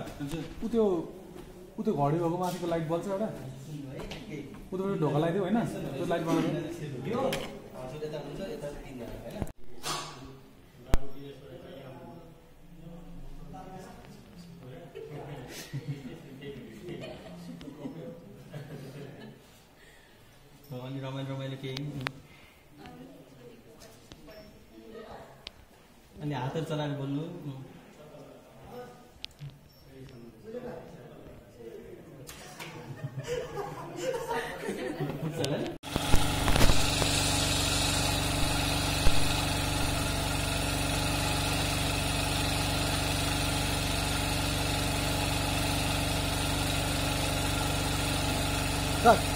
उ त्यो घडी भएको माथिको लाइट बल्छ एउटा उताबाट ढोका लगाइदियो होइन त्यो लाइट बनाउँछ अनि रमाइलो केही अनि हातहरू चलाएर बोल्नु Cut.